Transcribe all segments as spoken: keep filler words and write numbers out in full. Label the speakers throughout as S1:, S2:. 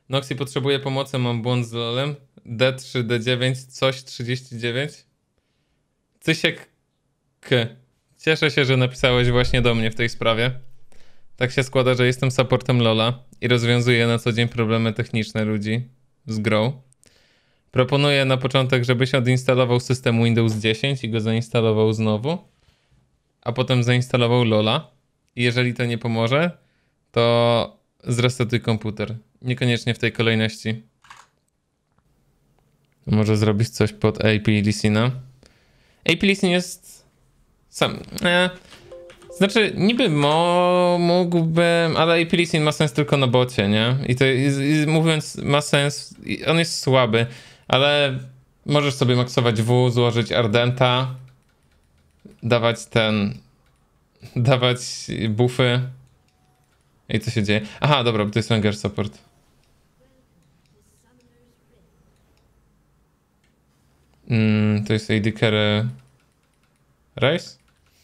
S1: Noxy potrzebuje pomocy, mam błąd z lolem. D trzy, D dziewięć, coś trzydzieści dziewięć. Cysiek K. Cieszę się, że napisałeś właśnie do mnie w tej sprawie. Tak się składa, że jestem supportem Lola i rozwiązuję na co dzień problemy techniczne ludzi z grą. Proponuję na początek, żebyś odinstalował system Windows dziesięć i go zainstalował znowu, a potem zainstalował Lola. I jeżeli to nie pomoże, to zresetuj komputer. Niekoniecznie w tej kolejności. Może zrobić coś pod A P Lissina. A P Lissin jest sam. E, znaczy, niby mo, mógłbym, ale A P Lissin ma sens tylko na bocie, nie? I to jest, i mówiąc, ma sens. On jest słaby, ale możesz sobie maksować W, złożyć Ardenta, dawać ten. dawać buffy. I co się dzieje? Aha, dobra, bo to jest Ranger Support. Mm, to jest A D Carry Race?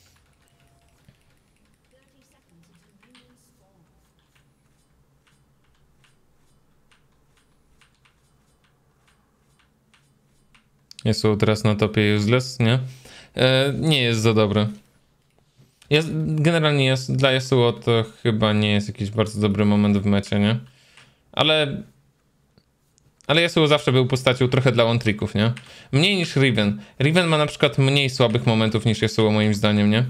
S1: Jest teraz na topie useless, nie? E, nie jest za dobry. Jest, generalnie jest, dla Yasuo to chyba nie jest jakiś bardzo dobry moment w mecie, nie? Ale... Ale Yasuo zawsze był postacią trochę dla one-tricków, nie? Mniej niż Riven. Riven ma na przykład mniej słabych momentów niż Yasuo moim zdaniem, nie?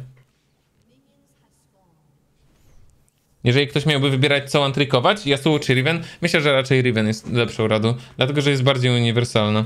S1: Jeżeli ktoś miałby wybierać co one-trickować, Yasuo czy Riven, myślę, że raczej Riven jest lepszą radą, dlatego że jest bardziej uniwersalna.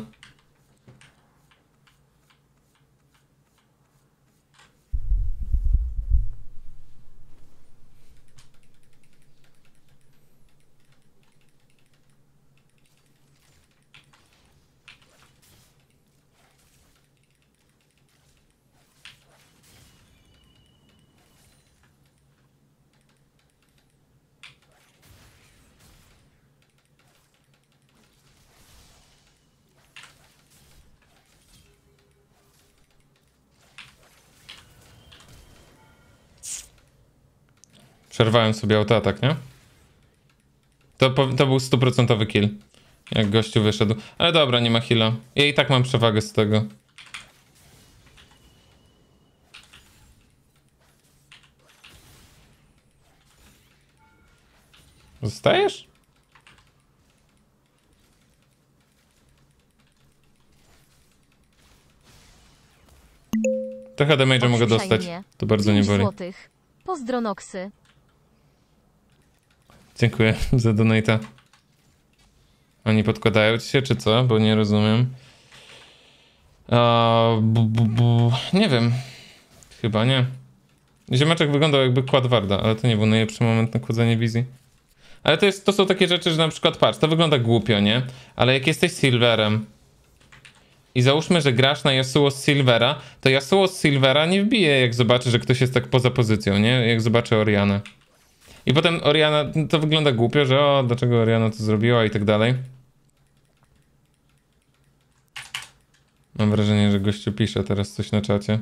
S1: Przerwałem sobie autoatak, nie? To, to był stuprocentowy kill. Jak gościu wyszedł. Ale dobra, nie ma heala. Ja i tak mam przewagę z tego. Zostajesz? Trochę damage'a mogę dostać. To bardzo nie boli.
S2: Złotych. Pozdro Noxy.
S1: Dziękuję za donate'a. Oni podkładają ci się, czy co? Bo nie rozumiem. Uh, bu, bu, bu. Nie wiem. Chyba nie. Ziemeczek wyglądał jakby kładł warda, ale to nie był najlepszy moment na kładzenie wizji. Ale to, jest, to są takie rzeczy, że na przykład patrz, to wygląda głupio, nie? Ale jak jesteś Silverem i załóżmy, że grasz na Yasuo z Silvera, to Yasuo z Silvera nie wbije, jak zobaczy, że ktoś jest tak poza pozycją, nie? Jak zobaczy Orianę. I potem Oriana, to wygląda głupio, że o, dlaczego Oriana to zrobiła i tak dalej. Mam wrażenie, że gościu pisze teraz coś na czacie.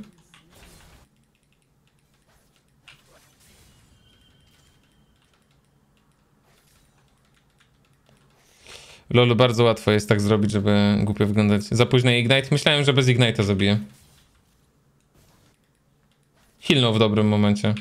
S1: Lolu, bardzo łatwo jest tak zrobić, żeby głupio wyglądać. Za późno Ignite? Myślałem, że bez Ignite'a zabiję. Healnął w dobrym momencie.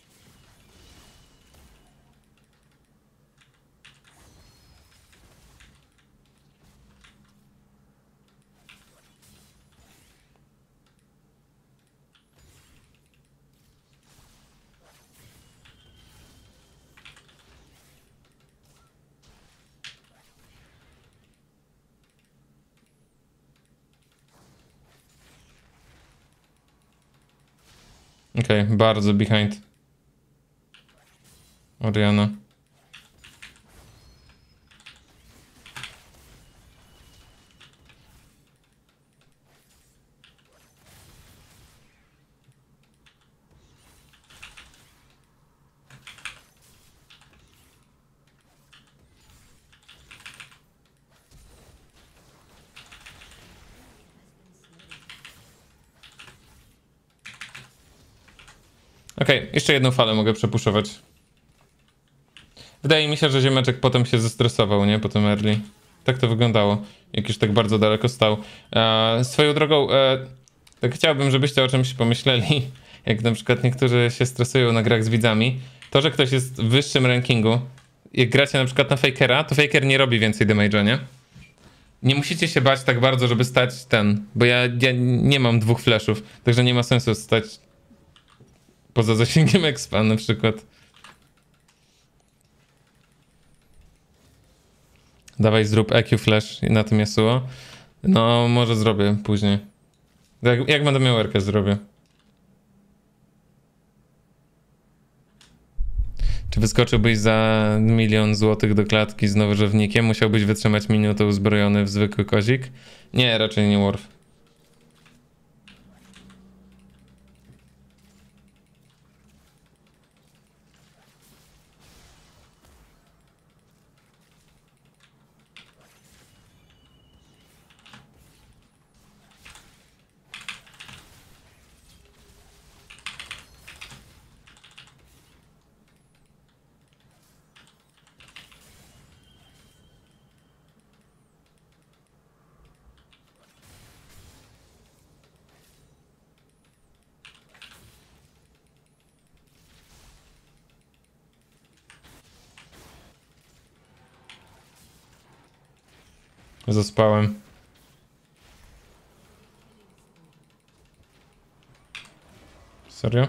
S1: Okej, okay, bardzo behind. Oriana. Okej, okay, jeszcze jedną falę mogę przepuszować. Wydaje mi się, że ziemeczek potem się zestresował, nie? Po tym early. Tak to wyglądało, jak już tak bardzo daleko stał. E, swoją drogą, e, tak chciałbym, żebyście o czymś pomyśleli. Jak na przykład niektórzy się stresują na grach z widzami. To, że ktoś jest w wyższym rankingu, jak gracie na przykład na Fakera, to Faker nie robi więcej damage'a, nie? Nie musicie się bać tak bardzo, żeby stać ten, bo ja, ja nie mam dwóch flashów, także nie ma sensu stać poza zasięgiem expa na przykład. Dawaj, zrób E Q flash na tym Yasuo. No, może zrobię później. Jak, jak będę miał erkę, zrobię. Czy wyskoczyłbyś za milion złotych do klatki z nowożownikiem? Musiałbyś wytrzymać minutę uzbrojony w zwykły kozik? Nie, raczej nie worth. Zaspałem. Serio?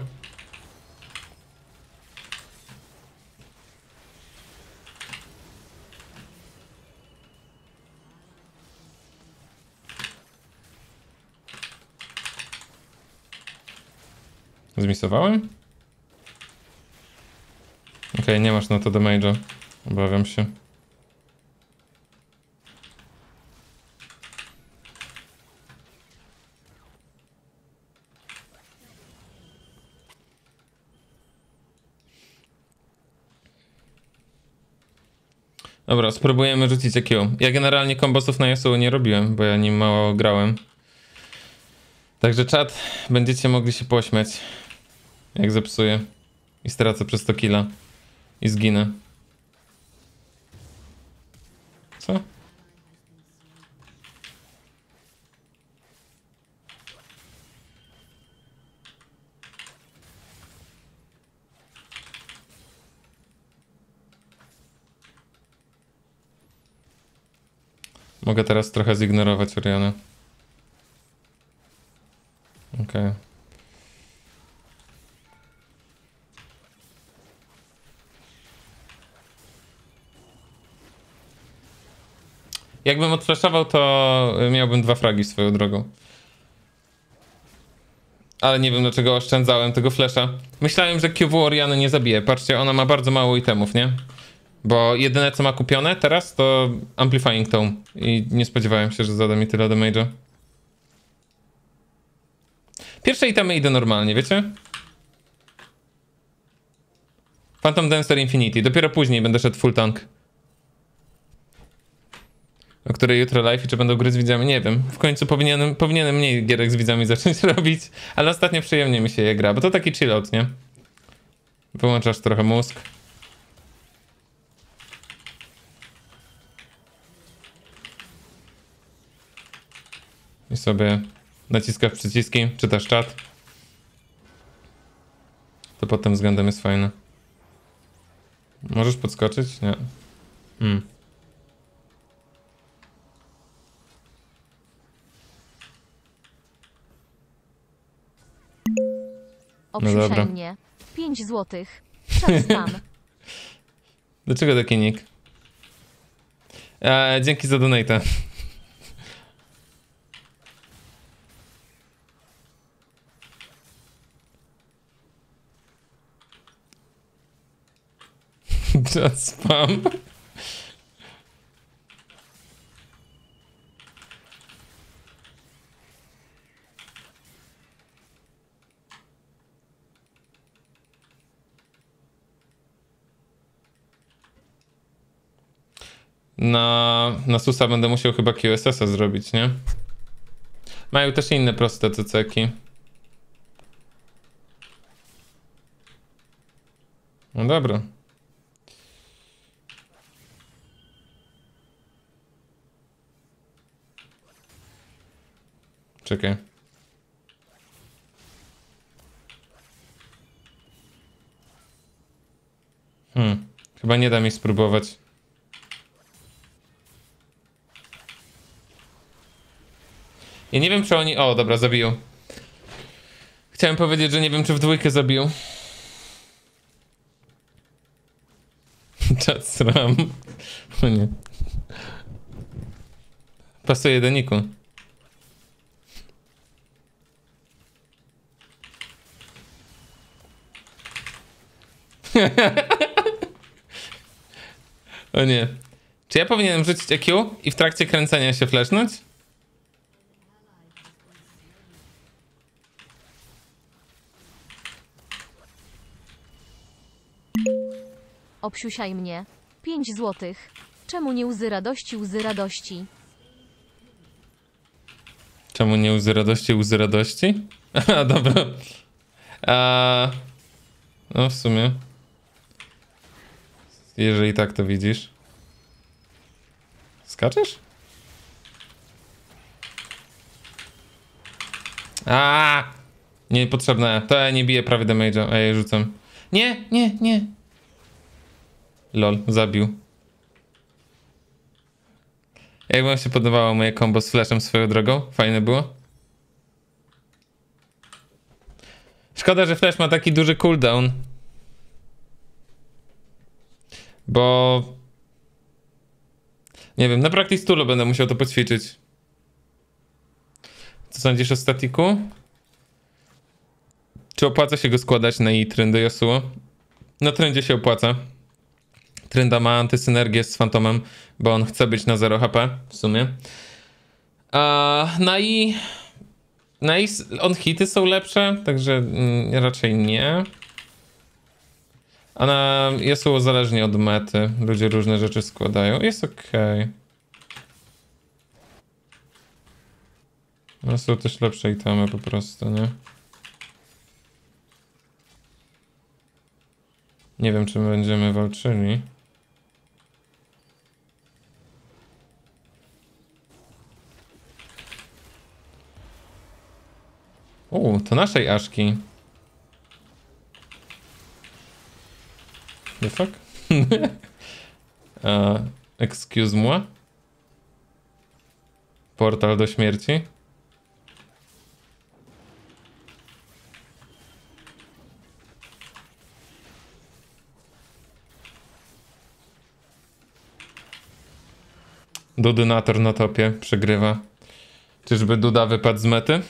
S1: Zmisowałem? Okej, okay, nie masz na to damage'a. Obawiam się. Dobra, spróbujemy rzucić E Q. Ja generalnie kombosów na Yasuo nie robiłem, bo ja nim mało grałem. Także czat, będziecie mogli się pośmiać, jak zepsuję i stracę przez sto killa i zginę. Co? Mogę teraz trochę zignorować Orianę. Okej. Okay. Jakbym odflaszował, to miałbym dwa fragi swoją drogą. Ale nie wiem, dlaczego oszczędzałem tego flasha. Myślałem, że Q W Oriany nie zabije. Patrzcie, ona ma bardzo mało itemów, nie? Bo jedyne co ma kupione teraz to Amplifying Tome. I nie spodziewałem się, że zada mi tyle damage'a. Pierwsze itemy idę normalnie, wiecie? Phantom Dancer Infinity. Dopiero później będę szedł full tank. O której jutro live i czy będą gry z widzami? Nie wiem. W końcu powinienem, powinienem mniej gierek z widzami zacząć robić. Ale ostatnio przyjemnie mi się je gra, bo to taki chillout, nie? Wyłączasz trochę mózg. I sobie naciskasz przyciski, czytasz czat. To pod tym względem jest fajne. Możesz podskoczyć? Nie. Hmm.
S2: Obrzucaj
S1: dobra.
S2: mnie. pięć złotych. Czas tam.
S1: Dlaczego taki nick? Eee, dzięki za donate. Just spam. Na, na Susa będę musiał chyba Q S S a zrobić, nie? Mają też inne proste C C ki. No dobra. Czekaj. Hmm. Chyba nie da mi spróbować. Ja nie wiem, czy oni... O, dobra, zabiją. Chciałem powiedzieć, że nie wiem, czy w dwójkę zabiją. Czad sram. O nie. Pasuje do niku. O nie. Czy ja powinienem rzucić E Q i w trakcie kręcenia się flashnąć?
S2: Obsiusiaj mnie. pięć złotych. Czemu nie łzy radości, łzy radości?
S1: Czemu nie łzy radości, łzy radości? A, dobra. A, no w sumie. Jeżeli tak to widzisz. Skaczesz? A, niepotrzebne. To ja nie biję prawie damage'a, a ja je rzucam. Nie, nie, nie. Lol, zabił. Jak wam się podobało moje combo z flashem swoją drogą? Fajne było? Szkoda, że flash ma taki duży cooldown. Bo... Nie wiem, na practice toolu będę musiał to poćwiczyć. Co sądzisz o statiku? Czy opłaca się go składać na i-tryn do Yasuo? Na trendzie się opłaca. Trynda ma antysynergię z Fantomem, bo on chce być na zero H P w sumie. A na i... Na i on hity są lepsze, także mm, raczej nie. A na Yasuo zależnie od mety. Ludzie różne rzeczy składają. Jest okej. Okay. No są też lepsze itemy po prostu, nie? Nie wiem, czy my będziemy walczyli. U, to naszej Aszki. The fuck? uh, excuse moi? Portal do śmierci? Dudynator na topie przegrywa. Czyżby Duda wypadł z mety?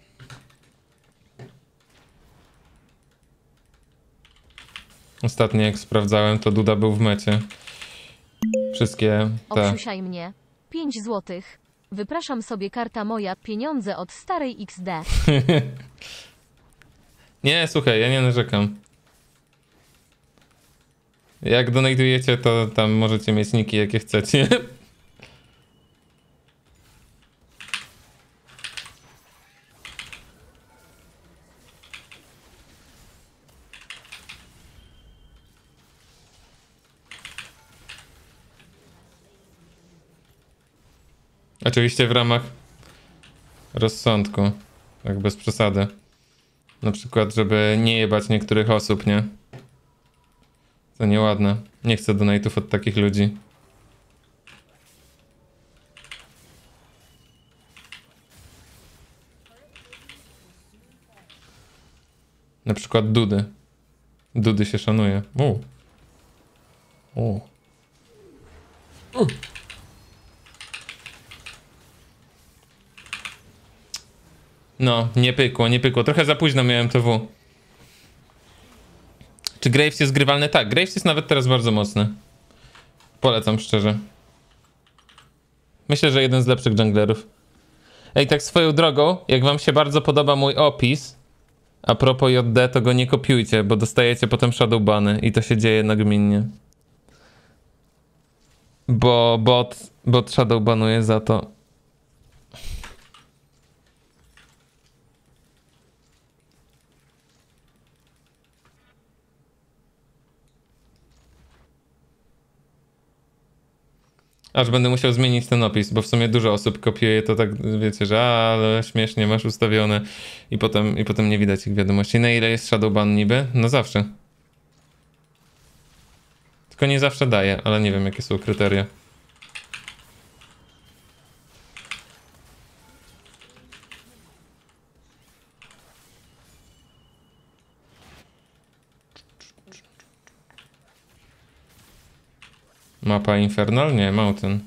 S1: Ostatnio jak sprawdzałem, to Duda był w mecie. Wszystkie te...
S2: Obsiusiaj mnie. pięć złotych. Wypraszam sobie karta moja, pieniądze od starej X D.
S1: Nie, słuchaj, ja nie narzekam. Jak donatujecie, to tam możecie mieć niki jakie chcecie. Oczywiście w ramach rozsądku, tak bez przesady. Na przykład, żeby nie jebać niektórych osób, nie? To nieładne. Nie chcę donate'ów od takich ludzi. Na przykład Dudy. Dudy się szanuje. U. U. U. No, nie pykło, nie pykło. Trochę za późno miałem to W. Czy Graves jest grywalny? Tak, Graves jest nawet teraz bardzo mocny. Polecam szczerze. Myślę, że jeden z lepszych junglerów. Ej, tak swoją drogą, jak wam się bardzo podoba mój opis a propos J D, to go nie kopiujcie, bo dostajecie potem shadowbany i to się dzieje nagminnie. Bo bot, bot shadowbanuje za to. Aż będę musiał zmienić ten opis, bo w sumie dużo osób kopiuje to tak, wiecie, że a, ale śmiesznie masz ustawione i potem, i potem nie widać ich wiadomości. Na ile jest Shadowban niby? No zawsze. Tylko nie zawsze daje, ale nie wiem jakie są kryteria. Mapa Infernal? Nie, Mountain.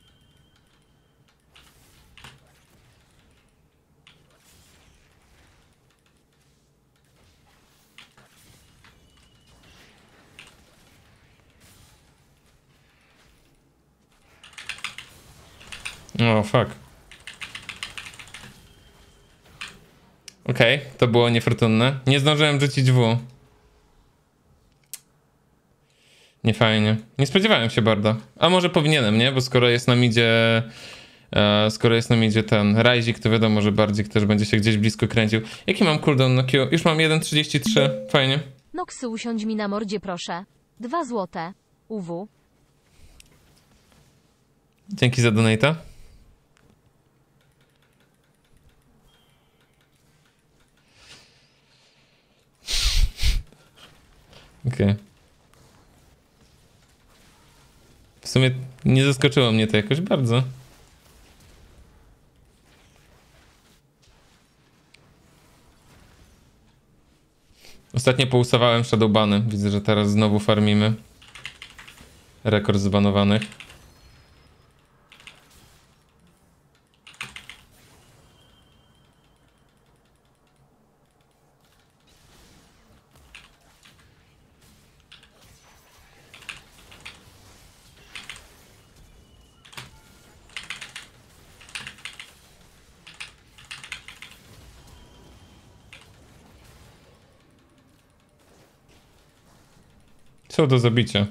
S1: O, fuck. Okej, okay, to było niefortunne. Nie zdążyłem rzucić W. Nie fajnie. Nie spodziewałem się bardzo. A może powinienem, nie? Bo skoro jest na midzie... E, skoro jest na midzie ten Rajzik, to wiadomo, że Bardzik też będzie się gdzieś blisko kręcił. Jaki mam cooldown na Q? Już mam jeden trzydzieści trzy. Fajnie.
S2: Noksy, usiądź mi na mordzie, proszę. Dwa złote. U W.
S1: Dzięki za donata. Okej. Okay. W sumie nie zaskoczyło mnie to jakoś bardzo. Ostatnio pousawałem Shadowbany. Widzę, że teraz znowu farmimy. Rekord zbanowanych. Są do zabicia.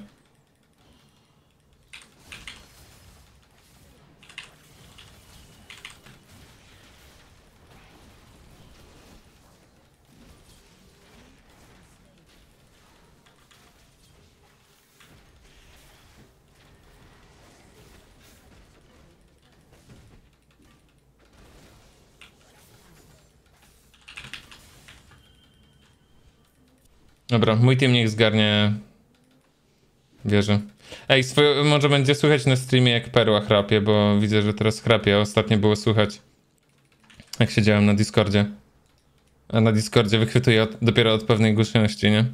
S1: Dobra, mój team niech zgarnie wieżę. Ej, swoje, może będzie słychać na streamie jak perła chrapie, bo widzę, że teraz chrapie. Ostatnio było słychać, jak siedziałem na Discordzie. A na Discordzie wychwytuje od, dopiero od pewnej głośności, nie?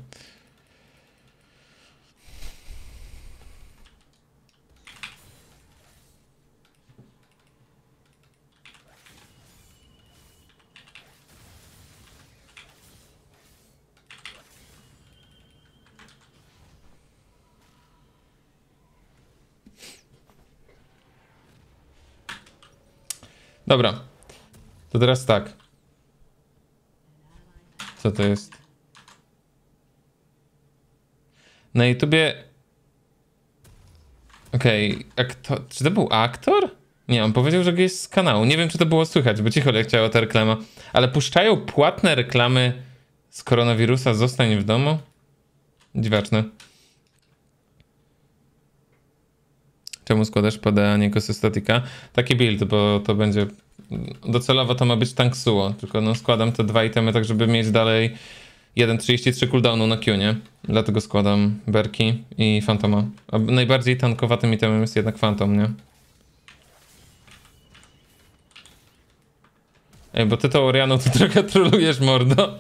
S1: Dobra, to teraz tak. Co to jest? Na YouTubie... Okej, okay. Czy to był aktor? Nie, on powiedział, że jest z kanału. Nie wiem, czy to było słychać, bo cicho leciała ta reklama. Ale puszczają płatne reklamy z koronawirusa, zostań w domu? Dziwaczne. Czemu składasz P D, a nie Kosystatika? Taki build, bo to będzie... Docelowo to ma być tank suo, tylko no składam te dwa itemy tak, żeby mieć dalej jeden trzydzieści trzy cooldownu na Q, nie? Dlatego składam Berki i Fantoma. A najbardziej tankowatym itemem jest jednak Phantom, nie? Ej, bo ty to Orianą to trochę trolujesz, mordo.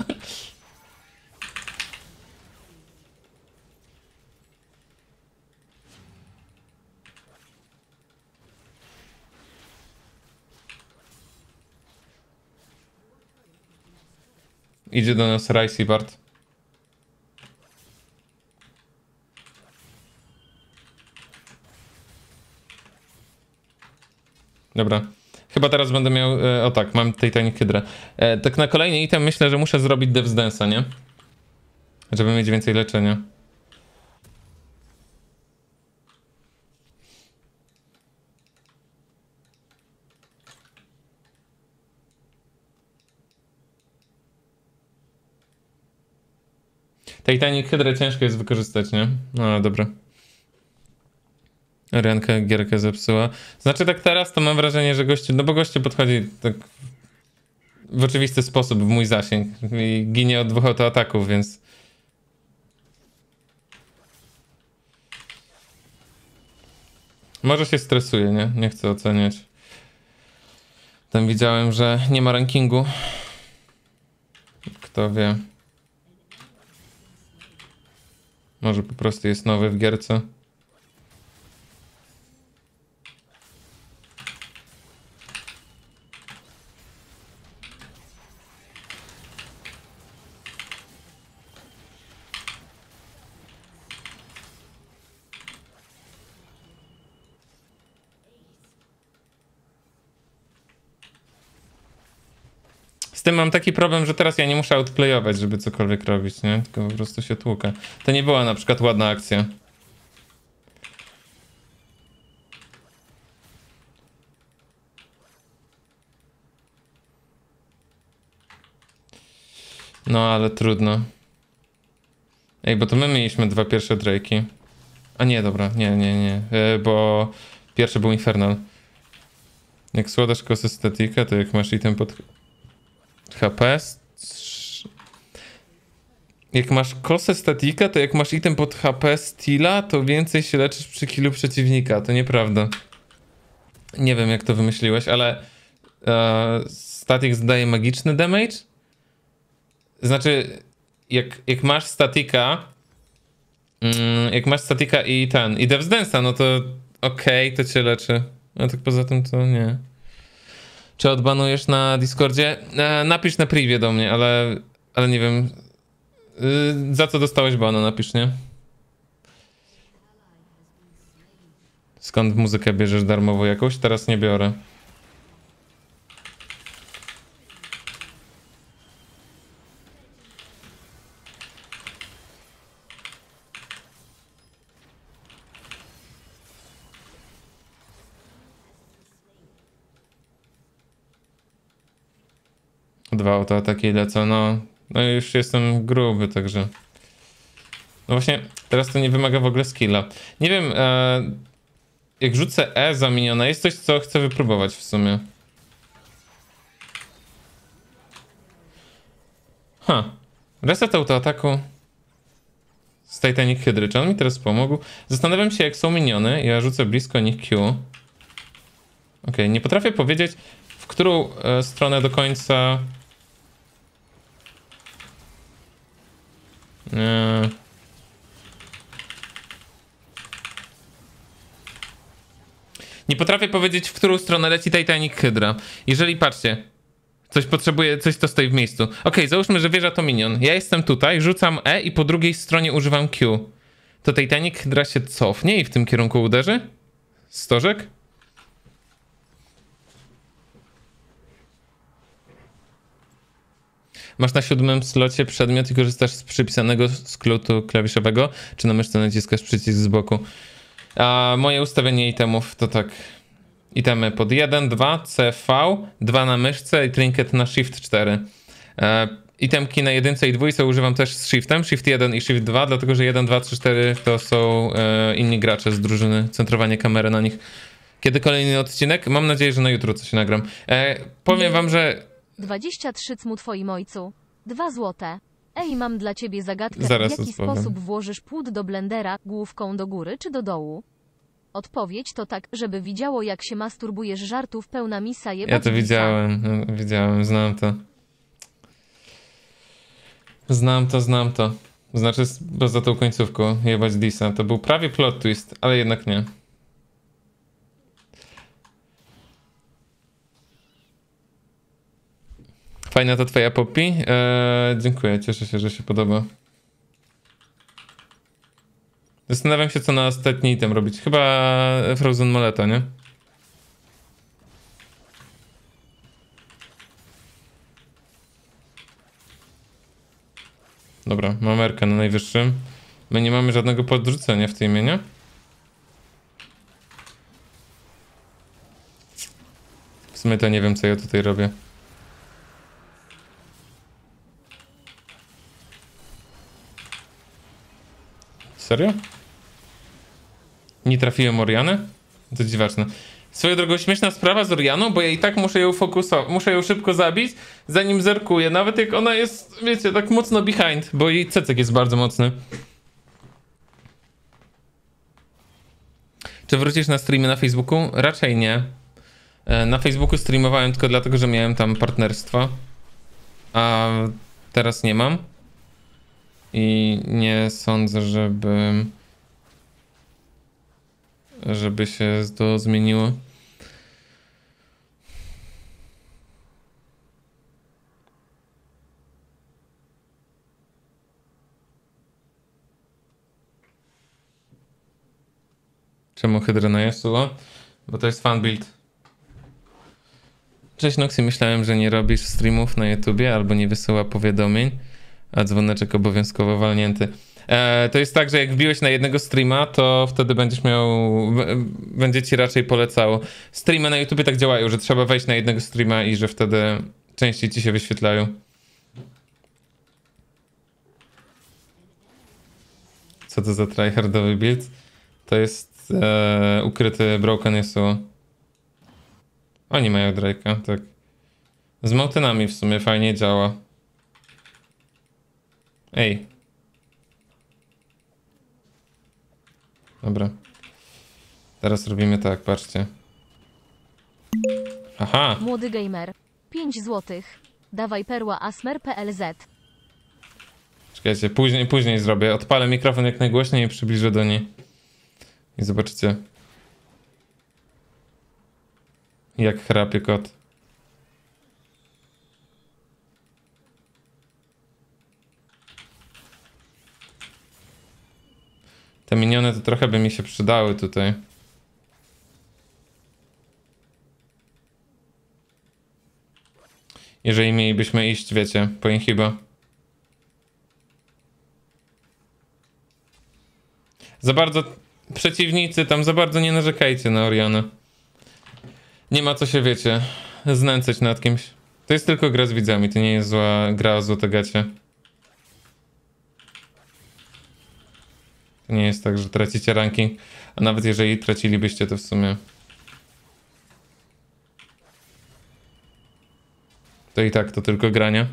S1: Idzie do nas Rice i Bart. Dobra. Chyba teraz będę miał... E, o tak, mam Titanic Hydra. E, tak na kolejny item myślę, że muszę zrobić Devs Dance'a, nie? Żeby mieć więcej leczenia. Titanic Hydra ciężko jest wykorzystać, nie? No dobra. Rękę, gierkę zepsuła. Znaczy tak teraz to mam wrażenie, że gościu, no bo gościu podchodzi tak w oczywisty sposób w mój zasięg i ginie od dwóch autoataków, więc... Może się stresuje, nie? Nie chcę oceniać. Tam widziałem, że nie ma rankingu. Kto wie. Może po prostu jest nowy w gierce. Z tym mam taki problem, że teraz ja nie muszę outplayować, żeby cokolwiek robić, nie? Tylko po prostu się tłukę. To nie była na przykład ładna akcja. No, ale trudno. Ej, bo to my mieliśmy dwa pierwsze Drake'i. A nie, dobra, nie, nie, nie. E, bo pierwszy był Infernal. Jak składasz kosę statika, to jak masz item pod H P... Jak masz kosę statika, to jak masz item pod H P Steala, to więcej się leczysz przy killu przeciwnika. To nieprawda. Nie wiem, jak to wymyśliłeś, ale e, statik zdaje magiczny damage. Znaczy, jak, jak masz statika, mm, jak masz statika i ten, i Death's Dance'a, no to okej, okay, to cię leczy. A tak poza tym to nie. Czy odbanujesz na Discordzie? E, napisz na privie do mnie, ale, ale nie wiem. Yy, za co dostałeś bana, napisz, nie? Skąd muzykę bierzesz darmowo jakąś? Teraz nie biorę. Dwa autoataki lecą, no. No już jestem gruby, także... No właśnie, teraz to nie wymaga w ogóle skilla. Nie wiem, e, jak rzucę E za miniona, jest coś, co chcę wypróbować w sumie. Ha. Reset autoataku z Titanic Hydry. Czy on mi teraz pomógł? Zastanawiam się, jak są miniony. Ja rzucę blisko nich Q. Okej, okay, nie potrafię powiedzieć, w którą e, stronę do końca... Nie... Nie potrafię powiedzieć, w którą stronę leci Titanic Hydra. Jeżeli, patrzcie, coś potrzebuje, coś to stoi w miejscu. Okej, okay, załóżmy, że wieża to minion. Ja jestem tutaj, rzucam E i po drugiej stronie używam Q. To Titanic Hydra się cofnie i w tym kierunku uderzy? Stożek? Masz na siódmym slocie przedmiot i korzystasz z przypisanego skrótu klawiszowego, czy na myszce naciskasz przycisk z boku? A moje ustawienie itemów to tak. Itemy pod jeden, dwa, C V, dwa na myszce i trinket na Shift cztery. E, itemki na jedynce i dwójce używam też z Shiftem, Shift jeden i Shift dwa, dlatego że jeden, dwa, trzy, cztery to są e, inni gracze z drużyny, centrowanie kamery na nich. Kiedy kolejny odcinek? Mam nadzieję, że na jutro coś nagram. E, powiem wam, że...
S2: dwadzieścia trzy cmu twoim ojcu. Dwa złote. Ej, mam dla ciebie zagadkę.
S1: Zaraz
S2: w jaki
S1: odpowiem.
S2: sposób włożysz płód do blendera, główką do góry czy do dołu? Odpowiedź to tak, żeby widziało, jak się masturbujesz, żartów pełna misa jebać.
S1: Ja to widziałem, no, widziałem, znam to. Znam to, znam to. Znaczy, bo za tą końcówką jebać Disa. To był prawie plot twist, ale jednak nie. Fajna to twoja Poppy? Eee, dziękuję, cieszę się, że się podoba. Zastanawiam się, co na ostatni item robić. Chyba Frozen Moleta, nie? Dobra, mam Erkę na najwyższym. My nie mamy żadnego podrzucenia w tej imieniu. W sumie to nie wiem, co ja tutaj robię. Serio? Nie trafiłem Orianę? To dziwaczne. Swoją drogą śmieszna sprawa z Orianą, bo ja i tak muszę ją fokusować, muszę ją szybko zabić, zanim zerkuję. Nawet jak ona jest, wiecie, tak mocno behind, bo jej cecek jest bardzo mocny. Czy wrócisz na streamy na Facebooku? Raczej nie. Na Facebooku streamowałem tylko dlatego, że miałem tam partnerstwo. A teraz nie mam. I nie sądzę, żeby... żeby się to zmieniło. Czemu Hydra na Yasuo? Bo to jest fan build. Cześć Noxy, myślałem, że nie robisz streamów na YouTubie albo nie wysyła powiadomień, a dzwoneczek obowiązkowo walnięty. E, to jest tak, że jak wbiłeś na jednego streama, to wtedy będziesz miał, będzie ci raczej polecało. Streamy na YouTubie tak działają, że trzeba wejść na jednego streama i że wtedy częściej ci się wyświetlają. Co to za tryhardowy build? To jest e, ukryty Broken Yasuo. Oni mają Drake'a, tak. Z mountainami w sumie fajnie działa. Ej. Dobra. Teraz robimy tak, patrzcie. Aha.
S2: Młody gamer. pięć złotych. Dawaj perła asmer kropka p l z.
S1: Czekajcie, później, później zrobię. Odpalę mikrofon jak najgłośniej i przybliżę do niej. I zobaczycie. Jak chrapie kot. Te miniony to trochę by mi się przydały tutaj. Jeżeli mielibyśmy iść, wiecie, po inhiba. Za bardzo... Przeciwnicy, tam za bardzo nie narzekajcie na Orianę. Nie ma co się, wiecie, znęcać nad kimś. To jest tylko gra z widzami, to nie jest zła gra o złote gacie. To nie jest tak, że tracicie ranking, a nawet jeżeli tracilibyście, to w sumie... To i tak to tylko granie.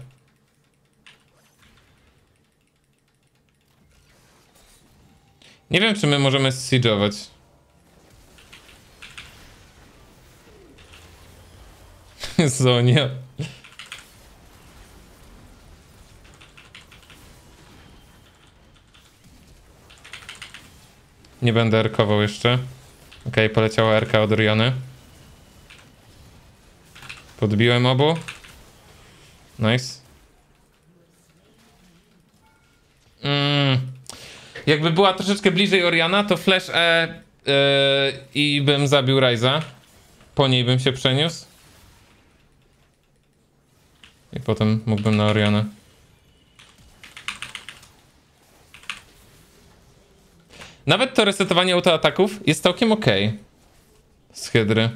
S1: Nie wiem, czy my możemy siege'ować. Zonia. Nie będę erkował jeszcze. Okej, okay, poleciała erka od Oriany. Podbiłem obu. Nice. Mm. Jakby była troszeczkę bliżej Oriana, to flash E yy, i bym zabił Ryza. Po niej bym się przeniósł. I potem mógłbym na Orianę. Nawet to resetowanie autoataków jest całkiem ok. Z Hydry.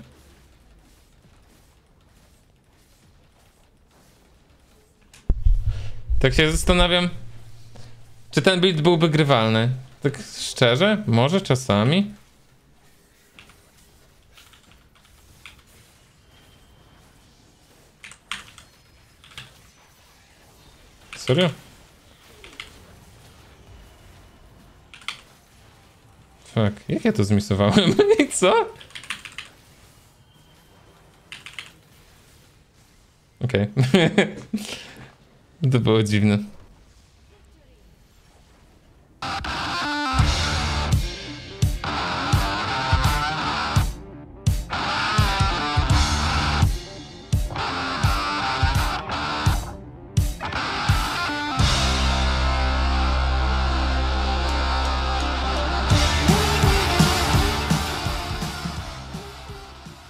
S1: Tak się zastanawiam, czy ten build byłby grywalny. Tak szczerze? Może czasami? Serio? Fuck, jak ja to zmisowałem? I co? Okej. Okay. To było dziwne.